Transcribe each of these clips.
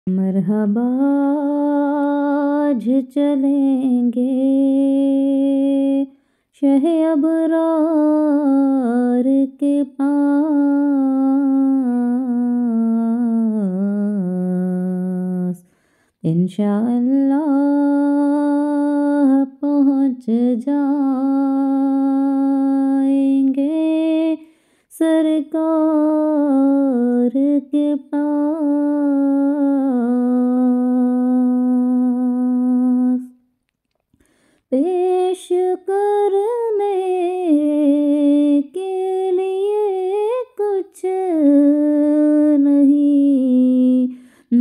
مرحبا آج چلیں گے شہ ابرار کے پاس، انشاءاللہ پہنچ جائیں گے سرکار کے پاس، پیش کرنے کے لیے کچھ نہیں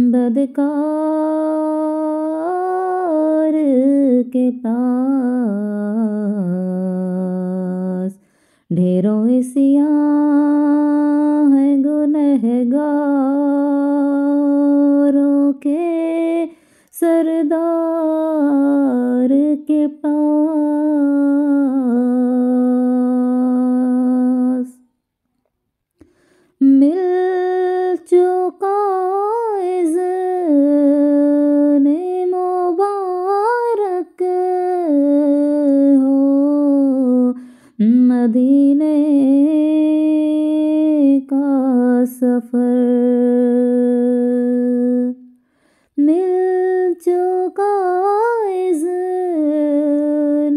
بدکار کے پاس، ڈھیروں سیاہ ہیں گنہگاروں کے سردار کے پاس، مل چکا اذن مبارک ہو مدینے کا سفر، مل چکا اذن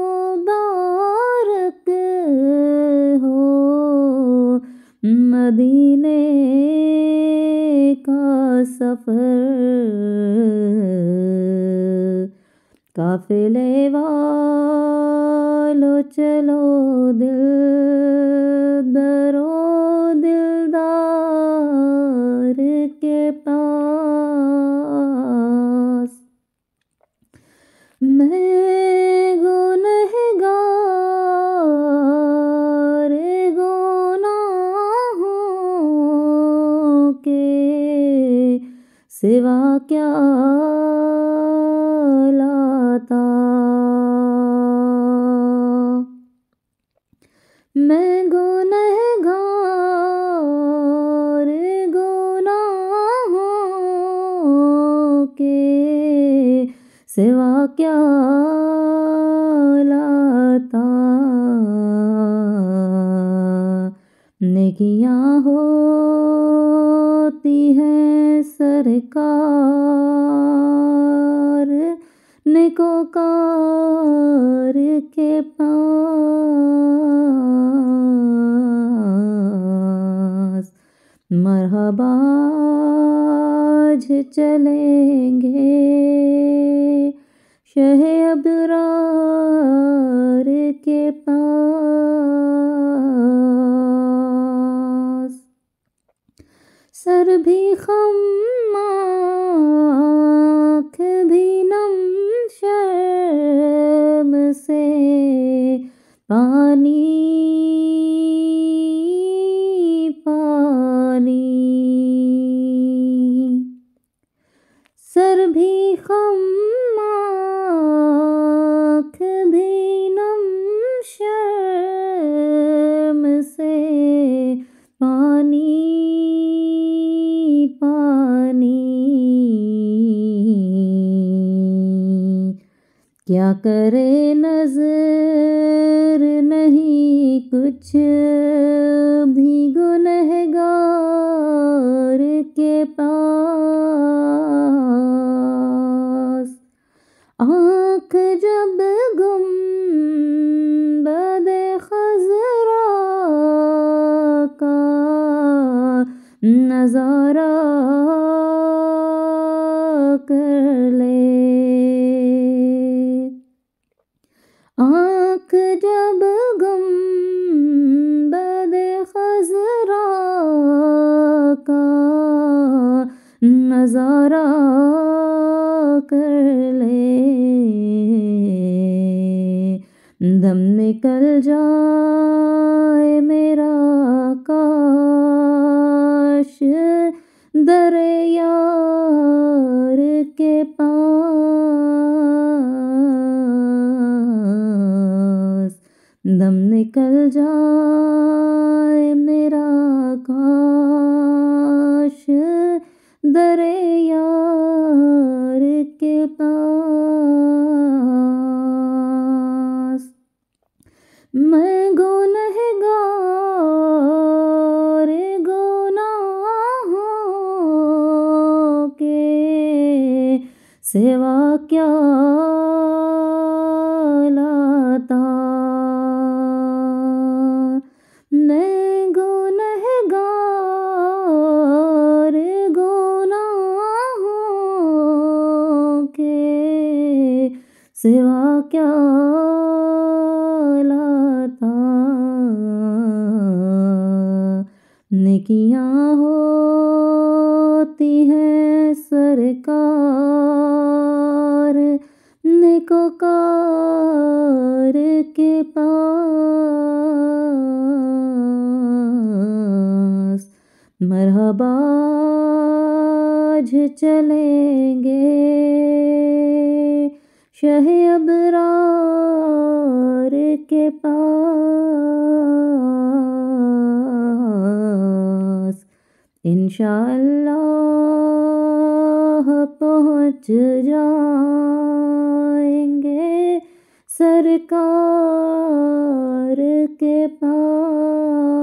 مبارک ہو مدینے کا سفر، قافلے والو چلو دل درو دلدار کے پاس، میں گنہگار گناہوں کے سوا کیا لاتا، میں گنہگار گناہوں کے سوا کیا لاتا، نیکیاں ہوتی ہیں سرکار نیکوکار کے پاس، مرحبا آج چلیں گے شہ ابرار کے پاس، سر بھی خم آنکھ بھی نم شرم سے پانی پانی، سر بھی خم آنکھ بھی نم شرم سے پانی پانی، کیا کرے نظر نہیں کچھ بھی گنہگار کے پاس، آنکھ جب گنبد خضرا کا نظارہ کر لے، آنکھ جب گنبد خضرا کا نظارہ کر لے، دم نکل جائے میرا کاش در یار کے پاس، دم نکل جائے میرا کاش در یار کے پاس میں گنہگار گناہوں کے سوا کیا لاتا میں گنہگار گناہوں کے سوا کیا لاتا نیکیاں ہوتی ہیں سرکار نیکوکار کے پاس مرحبا آج چلیں گے شہ ابرار کے پاس انشاءاللہ پہنچ جائیں گے سرکار کے پاس.